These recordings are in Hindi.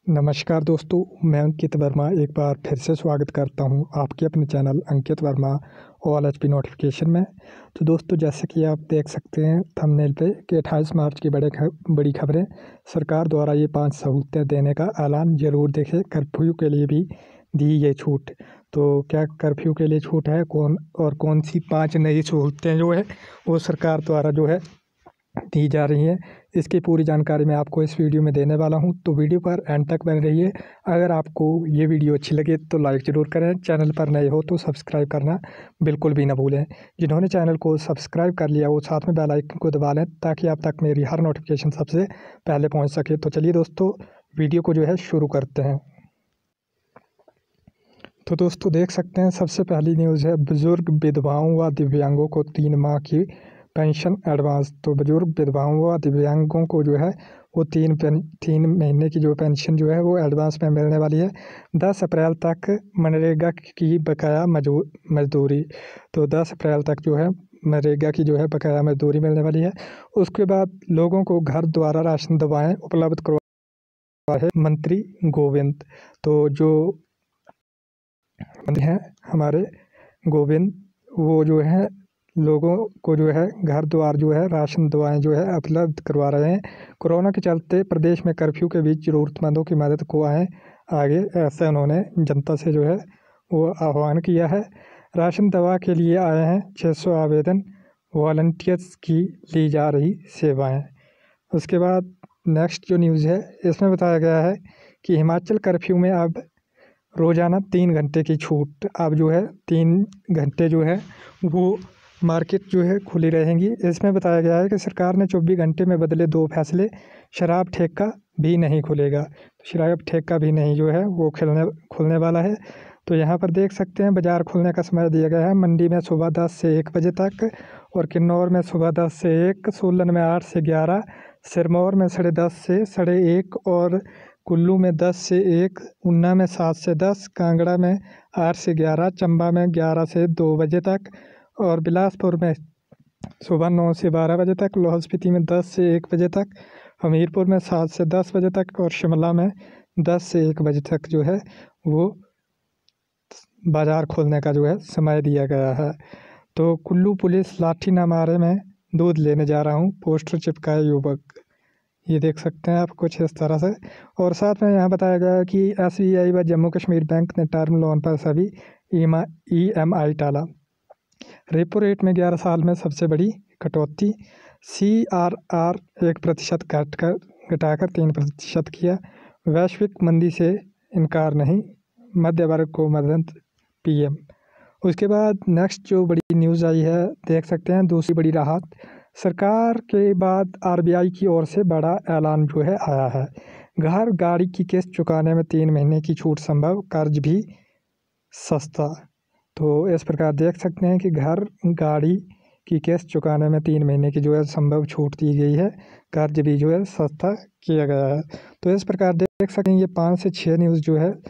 नमस्कार दोस्तों, मैं अंकित वर्मा एक बार फिर से स्वागत करता हूं आपके अपने channel Ankit Verma all HP notification में। तो दोस्तों, जैसे कि आप देख सकते हैं थंबनेल पे कि 28 मार्च की बड़ी खबरें। सरकार द्वारा ये 5 सहूलतें देने का ऐलान। ज़रूर देखें। कर्फ्यू के लिए भी दी ये छूट। तो क्या कर्फ्यू के लिए छूट है, कौन सी 5 नई सहूलतें जो है वो सरकार द्वारा जो है दी जा रही है, इसकी पूरी जानकारी मैं आपको इस वीडियो में देने वाला हूं। तो वीडियो पर एंड तक बने रहिए। अगर आपको ये वीडियो अच्छी लगे तो लाइक ज़रूर करें। चैनल पर नए हो तो सब्सक्राइब करना बिल्कुल भी ना भूलें। जिन्होंने चैनल को सब्सक्राइब कर लिया वो साथ में बेल आइकन को दबा लें ताकि आप तक मेरी हर नोटिफिकेशन सबसे पहले पहुँच सके। तो चलिए दोस्तों, वीडियो को जो है शुरू करते हैं। तो दोस्तों देख सकते हैं, सबसे पहली न्यूज़ है बुजुर्ग विधवाओं व दिव्यांगों को 3 माह की पेंशन एडवांस। तो बुजुर्ग विधवाओं व दिव्यांगों को जो है वो 3 महीने की जो पेंशन जो है वो एडवांस में मिलने वाली है। 10 अप्रैल तक मनरेगा की बकाया मजदूरी। तो 10 अप्रैल तक जो है मनरेगा की जो है बकाया मजदूरी मिलने वाली है। उसके बाद लोगों को घर द्वारा राशन दवाएँ उपलब्ध करवा है मंत्री गोविंद। तो जो हैं हमारे गोविंद, वो जो है लोगों को जो है घर द्वार जो है राशन दवाएं जो है उपलब्ध करवा रहे हैं। कोरोना के चलते प्रदेश में कर्फ्यू के बीच ज़रूरतमंदों की मदद को आए आगे, ऐसा उन्होंने जनता से जो है वो आह्वान किया है। राशन दवा के लिए आए हैं 600 आवेदन, वॉलंटियर्स की ली जा रही सेवाएं। उसके बाद नेक्स्ट जो न्यूज़ है इसमें बताया गया है कि हिमाचल कर्फ्यू में अब रोज़ाना 3 घंटे की छूट। अब जो है 3 घंटे जो है वो मार्केट जो है खुली रहेंगी। इसमें बताया गया है कि सरकार ने 24 घंटे में बदले 2 फैसले। शराब ठेका भी नहीं खुलेगा। शराब ठेका भी नहीं जो है वो खुलने वाला है। तो यहाँ पर देख सकते हैं बाज़ार खुलने का समय दिया गया है। मंडी में सुबह 10 से 1 बजे तक, और किन्नौर में सुबह 10 से 1, सोलन में 8 से 11, सिरमौर में 10:30 से 1:30, और कुल्लू में 10 से 1, ऊना में 7 से 10, कांगड़ा में 8 से 11, चंबा में 11 से 2 बजे तक, और बिलासपुर में सुबह 9 से 12 बजे तक, लाहौल स्पीति में 10 से 1 बजे तक, हमीरपुर में 7 से 10 बजे तक, और शिमला में 10 से 1 बजे तक जो है वो बाज़ार खोलने का जो है समय दिया गया है। तो कुल्लू पुलिस लाठी न मारे में दूध लेने जा रहा हूँ, पोस्टर चिपकाए युवक। ये देख सकते हैं आप कुछ इस तरह से। और साथ में यहाँ बताया गया है कि SBI व जम्मू कश्मीर बैंक ने टर्म लोन पर सभी EMI टाला। रेपो रेट में 11 साल में सबसे बड़ी कटौती। CRR 1% घटाकर 3% किया। वैश्विक मंदी से इनकार नहीं, मध्य वर्ग को मदद PM। उसके बाद नेक्स्ट जो बड़ी न्यूज़ आई है देख सकते हैं, दूसरी बड़ी राहत। सरकार के बाद RBI की ओर से बड़ा ऐलान जो है आया है। घर गाड़ी की किस्त चुकाने में 3 महीने की छूट संभव, कर्ज भी सस्ता। तो इस प्रकार देख सकते हैं कि घर गाड़ी की किस्त चुकाने में 3 महीने की जो है संभव छूट दी गई है, कर्ज भी जो है सस्ता किया गया है। तो इस प्रकार देख सकते हैं ये 5 से 6 न्यूज़ जो है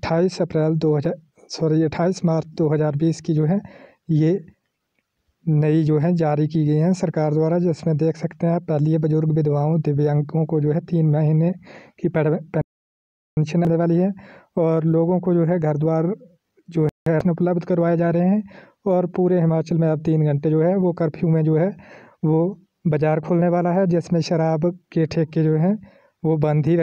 28 मार्च 2020 की जो है ये नई जो है जारी की गई हैं सरकार द्वारा, जिसमें देख सकते हैं आप पहली है बुजुर्ग विधवाओं दिव्यांगों को जो है 3 महीने की पेंशन मिलने वाली है, और लोगों को जो है घर द्वार जो है उपलब्ध करवाए जा रहे हैं। और पूरे हिमाचल में अब 3 घंटे जो है वो कर्फ्यू में जो है वो बाज़ार खुलने वाला है, जिसमें शराब के ठेके जो हैं वो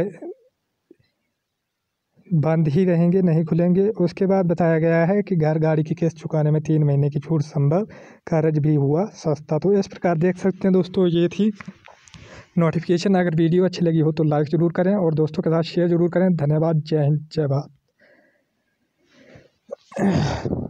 बंद ही रहेंगे, नहीं खुलेंगे। उसके बाद बताया गया है कि घर गाड़ी की किस्त चुकाने में 3 महीने की छूट संभव, कर्ज भी हुआ सस्ता। तो इस प्रकार देख सकते हैं दोस्तों, ये थी नोटिफिकेशन। अगर वीडियो अच्छी लगी हो तो लाइक ज़रूर करें और दोस्तों के साथ शेयर ज़रूर करें। धन्यवाद। जय हिंद, जय भारत।